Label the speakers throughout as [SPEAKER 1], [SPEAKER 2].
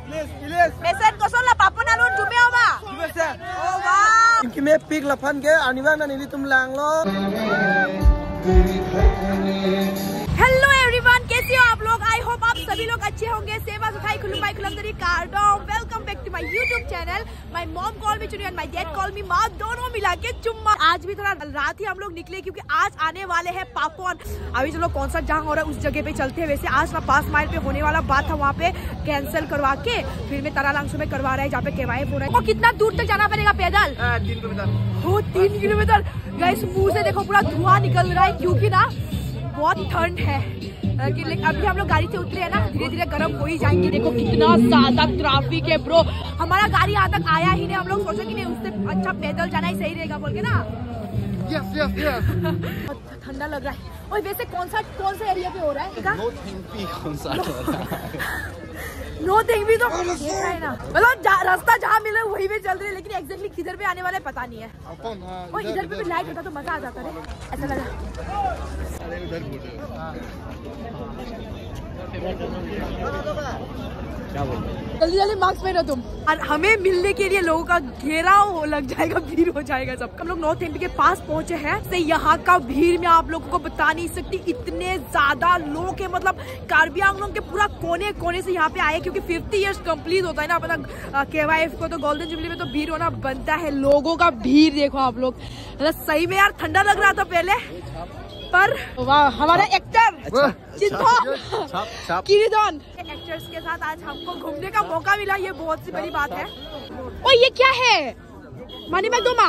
[SPEAKER 1] Mesen kosong lah papa nalun cumi oma. Oh wow.
[SPEAKER 2] इनकी में pick लफन के अनिवार्य नहीं तुम लांग लो।
[SPEAKER 1] हेलो एवरीवन, कैसे हो आप लोग? आई होप आप सभी लोग अच्छे होंगे। सेवा सुखाई खुलुम्बाई खुलमदरी कार्डोम। Welcome back to my YouTube channel. My mom call me Chuni and my dad call me माँ, दोनों मिला के चुम्मा। आज भी थोड़ा रात ही हम लोग निकले क्योंकि आज आने वाले हैं पापोन। अभी चलो कॉन्सर्ट जहाँ हो रहा है उस जगह पे चलते हैं। वैसे आज ना 5 माइल पे होने वाला बात था, वहाँ पे कैंसिल करवा के फिर में तरालांसू में करवा रहा है जहाँ पे केवाईएफ हो रहा है। वो कितना दूर तक जाना पड़ेगा पैदल?
[SPEAKER 2] 3 किलोमीटर।
[SPEAKER 1] हो 3 किलोमीटर। गाइस मुँह से देखो पूरा धुआं निकल रहा है क्योंकि ना बहुत ठंड है। लेकिन अभी हम लोग गाड़ी से उतरे हैं ना, धीरे धीरे गर्म हो ही जाएंगे। देखो कितना ज्यादा ट्रैफिक है ब्रो। हमारा गाड़ी यहाँ तक आया ही नहीं, हम लोग सोचे कि नहीं उससे अच्छा पैदल जाना ही सही रहेगा बोल के ना। बहुत ठंडा लग रहा है। और वैसे कौन सा एरिया पे हो रहा है? नो थिंग भी तो देखा है ना, मतलब रास्ता जहाँ मिले वही पे चल रहे हैं, लेकिन एग्जैक्टली किधर पे आने वाला है पता नहीं है। और इधर पे भी लाइट होता तो मजा आ जाता है, ऐसा लगा। जल्दी जल्दी मास्क पहनो तुम। और हमें मिलने के लिए लोगों का घेराव लग जाएगा, भीड़ हो जाएगा सब। हम लोग नॉर्थ एमपी के पास पहुंचे हैं। से यहाँ का भीड़ में आप लोगों को बता नहीं सकती, इतने ज्यादा लोग हैं। मतलब कार्बी आंगलों के पूरा कोने कोने से यहाँ पे आए क्योंकि 50 इयर्स कंप्लीट होता है ना अपना केवाईएफ को, तो गोल्डन जुबली में तो भीड़ होना बनता है। लोगों का भीड़ देखो आप लोग, मतलब सही में यार ठंडा लग रहा था पहले, पर वाह हमारा एक्टर किरीदोन एक्टर्स के साथ आज हमको घूमने का मौका मिला, ये बहुत सी बड़ी बात है। और ये क्या है? मनी बैग दो माँ।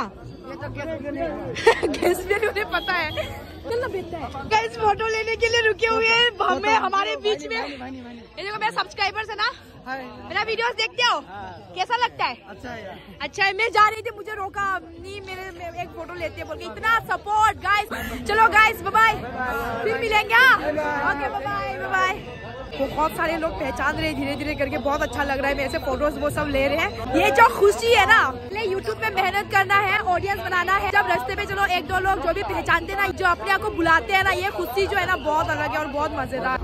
[SPEAKER 1] गैस भी उन्हें पता है, चलना बेहतर है। गैस फोटो लेने के लिए रुके हुए हैं हमें हमारे बीच में। ये देखो मेरे सब्सक्राइबर्स है ना, मेरा वीडियोस देखते हो? कैसा लगता है? अच्छा है। मैं जा रही थी, मुझे रोका नहीं, मेरे एक फोटो लेते हैं बोल के। इतना सपोर्ट गाइस। चलो गाइस बाय बाय, फिर मिलेंगे। Okay bye bye bye. बहुत सारे लोग पहचान रहे हैं धीरे धीरे करके, बहुत अच्छा लग रहा है। मेरे से फोटोज वो सब ले रहे हैं। ये जो खुशी है ना, यूट्यूब पे मेहनत करना है, ऑडियंस बनाना है। जब रास्ते पे चलो 1-2 लोग जो भी पहचानते ना, जो अपने आप को बुलाते हैं ना, ये खुशी जो है ना बहुत अलग है और बहुत मजेदार।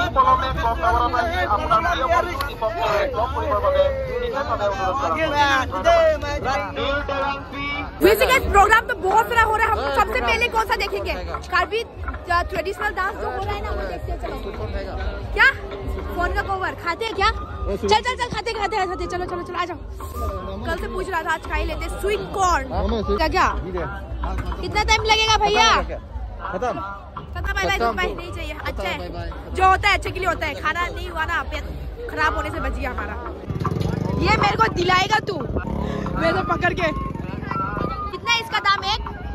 [SPEAKER 1] प्रोग्राम तो बहुत सारा हो रहा है। हम सबसे पहले कौन सा देखेंगे? कार्बी ट्रेडिशनल डांस जो हो रहा है ना वो देखते हैं। चलो क्या फोन का कवर खाते हैं क्या? चल चल चल खाते खाते खाते चलो चलो चलो आ जाओ। कल से पूछ रहा था आज खाई लेते स्वीट कॉर्न क्या क्या? कितना टाइम लगेगा भैया? खत्म भाई नहीं चाहिए। अच्छा है, जो होता है अच्छे के लिए होता है। खाना नहीं हुआ ना, पेट खराब होने से बच गया हमारा। ये मेरे को दिलाएगा तू मेरे पकड़ के। कितना है इसका दाम?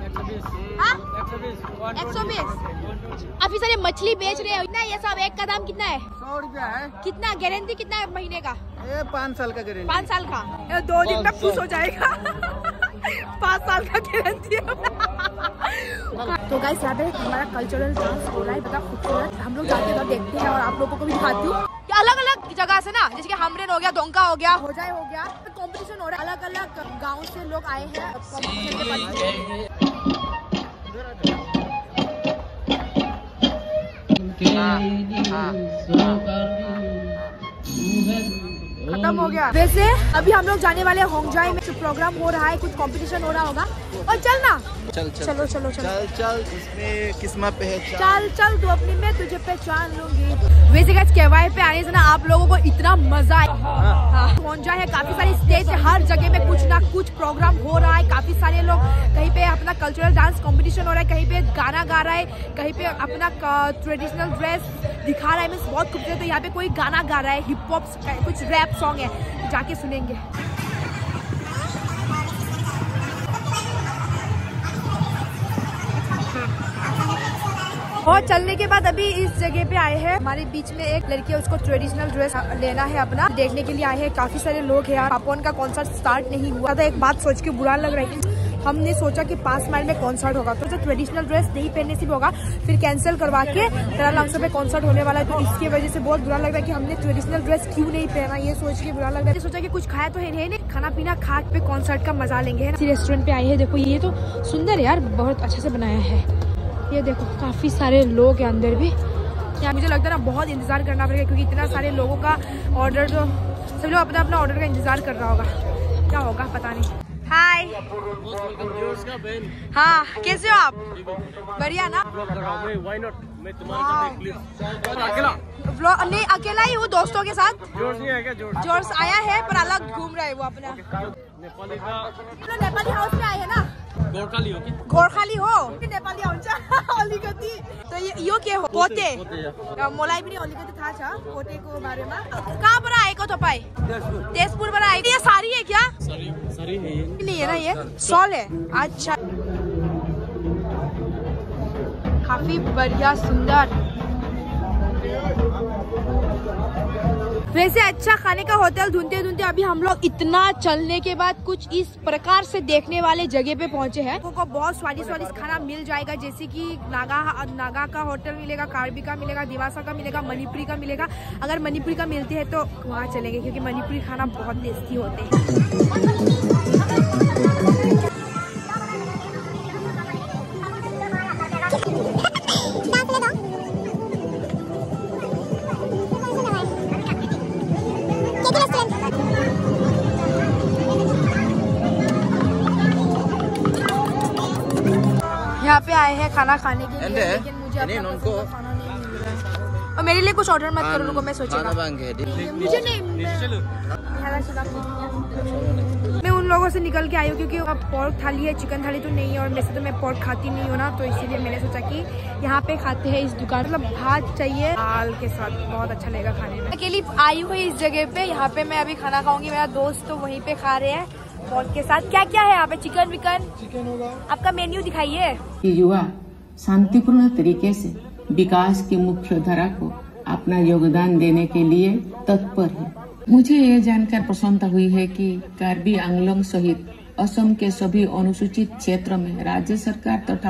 [SPEAKER 1] 120। काफी सारे मछली बेच रहे हैं। ये सब एक का दाम कितना है?
[SPEAKER 2] 100 रुपया है।
[SPEAKER 1] कितना गारंटी कितना है महीने का?
[SPEAKER 2] 5 साल का गारंटी।
[SPEAKER 1] 5 साल का? 2 दिन में खुश हो जाएगा। 5 साल का गारंटी है। तो गाइस यहाँ पे हमारा कल्चरल डांस हो रहा है, बड़ा खूबसूरत। हम लोग जाके इधर देखते हैं और आप लोगों को भी दिखाती हूँ। अलग अलग जगह से ना, जैसे कि हमरेन हो गया, डोंका हो गया, होजाई हो गया, कंपटीशन हो रहा है। अलग अलग गाँव से लोग आए हैं खत्म हो गया। वैसे अभी हम लोग जाने वाले होंगजाई में प्रोग्राम हो रहा है, कुछ कंपटीशन हो रहा होगा। और चलना चल चल चलो चलो चल चल
[SPEAKER 2] चल, इसमें किस्मत पे है।
[SPEAKER 1] चल चल तू अपनी, मैं तुझे पहचान लूंगी। वैसे गाइस केवाईएफ पे आने से ना आप लोगों को इतना मजा आया। होंगजाई है, काफी सारी स्टेज है, हर जगह में कुछ ना कुछ प्रोग्राम हो रहा है। काफी सारे लोग कहीं पे अपना कल्चरल डांस कंपटीशन हो रहा है, कहीं पे गाना गा रहा है, कहीं पे अपना ट्रेडिशनल ड्रेस दिखा रहा है। मीन्स बहुत खूबसूरत है। यहाँ पे कोई गाना गा रहा है, हिप हॉप कुछ रैप सॉन्ग है, जाके सुनेंगे। और चलने के बाद अभी इस जगह पे आए हैं। हमारे बीच में एक लड़की है, उसको ट्रेडिशनल ड्रेस लेना है अपना, देखने के लिए आए हैं। काफी सारे लोग हैं। पापोन का कॉन्सर्ट स्टार्ट नहीं हुआ था। एक बात सोच के बुरा लग रहा है, हमने सोचा कि 5 माइल में कॉन्सर्ट होगा तो जो ट्रेडिशनल ड्रेस नहीं पहनने से भी होगा, फिर कैंसिल करवा के तरालांसू पे कॉन्सर्ट होने वाला है। तो इसकी वजह से बहुत बुरा लग रहा है कि हमने ट्रेडिशनल ड्रेस क्यों नहीं पहना, ये सोच के बुरा लग रहा है। सोचा कि कुछ खाया तो है नहीं, खाना पीना खा पे कॉन्सर्ट का मजा लेंगे। इसी रेस्टोरेंट पे आए हैं। देखो ये तो सुंदर है यार, बहुत अच्छे से बनाया है। ये देखो काफी सारे लोग हैं अंदर भी। यहाँ मुझे लगता है ना बहुत इंतजार करना पड़ेगा क्योंकि इतना सारे लोगों का ऑर्डर जो सब लोग अपना अपना ऑर्डर का इंतजार कर रहा होगा, क्या होगा पता नहीं। हाय, हाँ कैसे हो आप? बढ़िया ना? व्लॉग नहीं, अकेला ही हूँ, दोस्तों के साथ। जॉर्ज आया है पर अलग घूम रहा है वो अपना। नेपाली हाउस में आए है ना? गोर्खाली हो नेपाली हुन्छ अलिकति त यो के हो? पोते। मलाई पनि अलिकति थाहा छ पोतेको बारेमा। कहाँबाट आएको तपाईँ? तेजपुरबाट आएको। ये साड़ी है क्या? साड़ी नहीं है ना, ये शॉल है। अच्छा, काफी बढ़िया सुंदर। वैसे अच्छा खाने का होटल ढूंढते ढूंढते अभी हम लोग इतना चलने के बाद कुछ इस प्रकार से देखने वाले जगह पे पहुंचे हैं। को बहुत स्वादिष्ट खाना मिल जाएगा, जैसे कि नागा का होटल मिलेगा, कार्बी का मिलेगा, दिवासा का मिलेगा, मणिपुरी का मिलेगा। अगर मणिपुरी का मिलते हैं तो वहाँ चलेंगे, क्योंकि मणिपुरी खाना बहुत टेस्टी होते हैं। यहाँ पे आए हैं खाना खाने के लिए, लेकिन मुझे अपना पसंद का खाना नहीं मिल रहा है। और मेरे लिए कुछ ऑर्डर मत करो, मैं सोचेगा मुझे नहीं। मैं उन लोगों से निकल के आई हूँ, क्योंकि पोर्क थाली है, चिकन थाली तो नहीं है, और वैसे तो मैं पोर्क खाती नहीं हूँ ना, तो इसीलिए मैंने सोचा कि यहाँ पे खाते हैं इस दुकान। मतलब भात चाहिए दाल के साथ, बहुत अच्छा लगेगा खाने में। अकेली आई हुई इस जगह पे, यहाँ पे मैं अभी खाना खाऊंगी, मेरा दोस्त तो वहीं पे खा रहे हैं पोर्क के साथ। क्या क्या है यहाँ पे? चिकन विकन होगा। आपका मेन्यू दिखाइए।
[SPEAKER 3] युवा शांतिपूर्ण तरीके से विकास की मुख्य धारा को अपना योगदान देने के लिए तत्पर है। मुझे ये जानकर प्रसन्नता हुई है कि कार्बी आंगलोंग सहित असम के सभी अनुसूचित क्षेत्र में राज्य सरकार तथा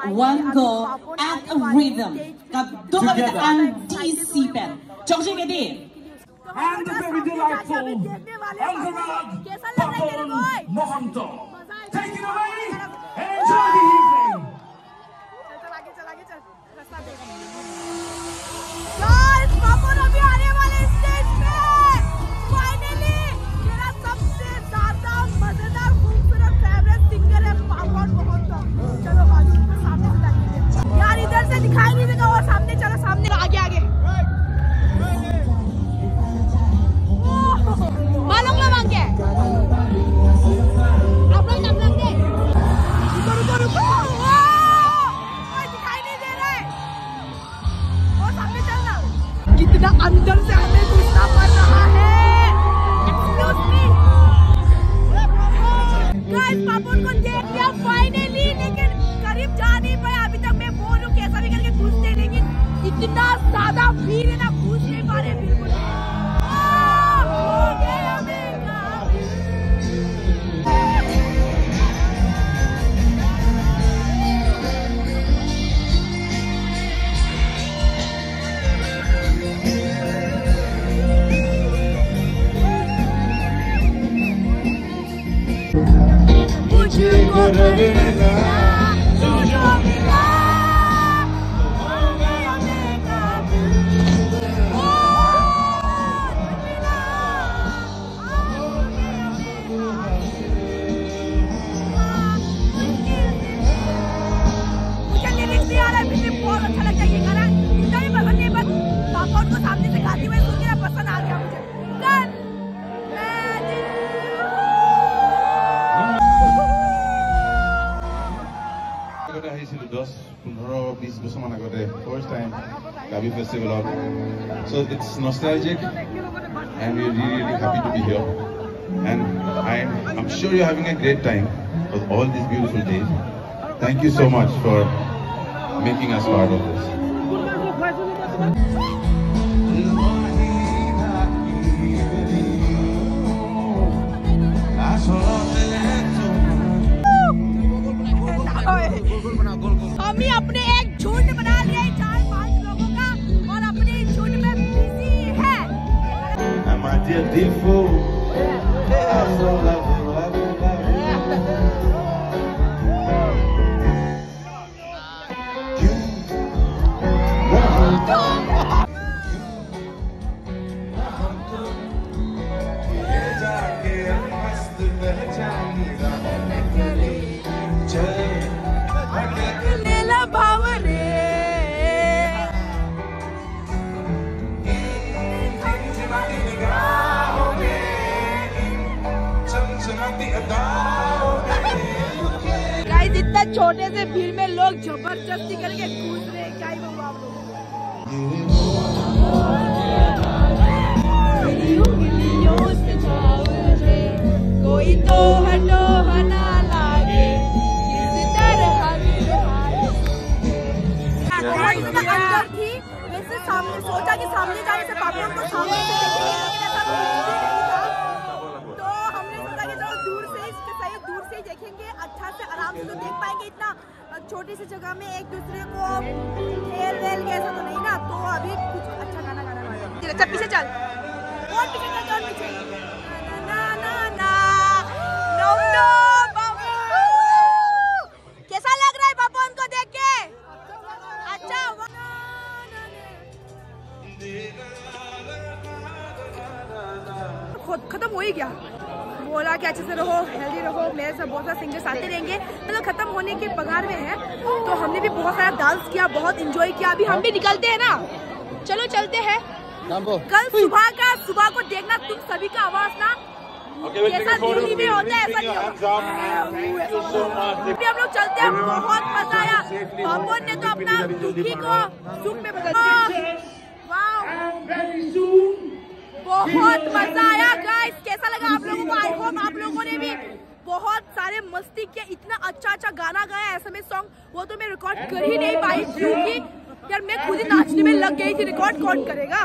[SPEAKER 1] दिखाई नहीं देगा, और सामने चलो, सामने आगे आगे। मालूम ना मांग के आप लोग नाम लग गए। रुको दिखाई नहीं दे रहा है, और सामने चलना। कितना अंदर से हमें गुस्सा पड़ रहा है। एक्सक्यूज मी गाइस, पापा को देख लिया फाइनली, लेकिन करीब जा नहीं पाया अभी तक। मैं बोलूं कैसा भी करके घुसते, लेकिन इतना ज्यादा भीड़ है ना, घुस नहीं पा रहे बिल्कुल।
[SPEAKER 4] Festival, so it's nostalgic and we're really happy to be here, and I'm sure you're having a great time with all these beautiful days. Thank you so much for making us part of this.
[SPEAKER 1] हम ही अपने एक झुंड बना लिया है 4-5 लोगों का, और अपने झुंड में बिजी है।
[SPEAKER 4] My dear fool, I so love you.
[SPEAKER 1] छोटे से भीड़ में लोग जबरदस्ती करके कूद रहे हैं। क्या ही बोलूं आप लोगों को। कोई तो हटो हना लागे इस तरह अंदर थी, वैसे सामने सोचा कि सामने जाने से पापा को सामने से देखेंगे, तो हमने सोचा कि चलो दूर से ही देखेंगे, अच्छा से आराम से तो देख पाएंगे। इतना छोटी सी जगह में एक दूसरे को खेल वेल के ऐसा तो नहीं ना, तो अभी कुछ अच्छा गाना गाना चल पीछे चल, और पीछे चल, और पीछे ना ना ना नो नो बाबू। कैसा लग रहा है पापा उनको देख के? अच्छा खत्म हो ही गया। बोला कि अच्छे से रहो, हेल्दी रहो, मेरे साथ बहुत सारे सिंगर्स आते रहेंगे। मतलब खत्म होने के बगार में है, तो हमने भी बहुत सारा डांस किया, बहुत एंजॉय किया। अभी हम भी निकलते हैं ना, चलो चलते हैं। कल सुबह को देखना तुम सभी का आवाज ना जैसा दिल्ली में होता है ऐसा नहीं होता। हम लोग चलते हैं, बहुत मजा आया। पापन ने तो अपना दुखी को सुख में बदल दिया। बहुत मजा आया गाइस, कैसा लगा आप लोगों को? आई होप आप लोगों ने भी बहुत सारे मस्ती किया। इतना अच्छा गाना गाया एसएमएस सॉन्ग, वो तो मैं रिकॉर्ड कर ही नहीं पाई क्योंकि यार मैं खुद ही नाचने में लग गई थी। रिकॉर्ड कौन करेगा?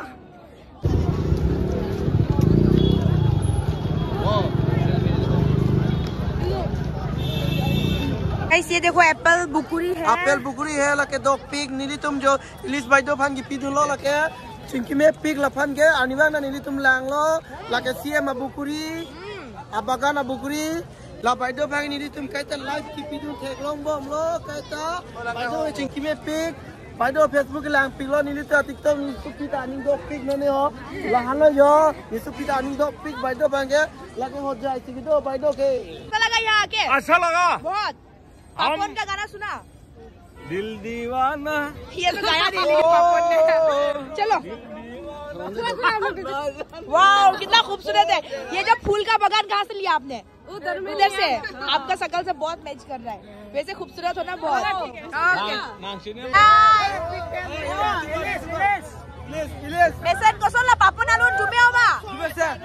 [SPEAKER 1] ये देखो एप्पल बुकुरी है, लके दो पिग नीली तुम जो इलिस बाइदो भांगी पिदुलो लके चिंकी में पिग लफन के अनिवार्य ना नीली तुम लांगलो लके सीएम बुकुरी अबगाना बुकुरी ला बाइदो भांगी नीली तुम कहते लाइव की पिदु ठेकलों बो हम लोग कहता बाइदो चिंकी में पिग बाइदो फेसबुक लांग पिगलो नीली तो टिकटॉक निसुपिता निंग दो पिग नने हो लाहानो यो निसुपिता निंग दो पिग बाइदो भांगे लगे हो जाए सिगिदो बाइदो के। अच्छा लगा यहाँ आके? अच्छा लगा बहुत। पापन का गाना सुना? दिल दीवाना, ये तो गाया नहीं लेकिन पापन ने। चलो वाह कितना खूबसूरत है। ये जो फूल का बगान कहाँ से लिया आपने? उधर से। आपका शकल से बहुत मैच कर रहा है, वैसे खूबसूरत होना बहुत। Mesan kosong lah papan alun jume oma.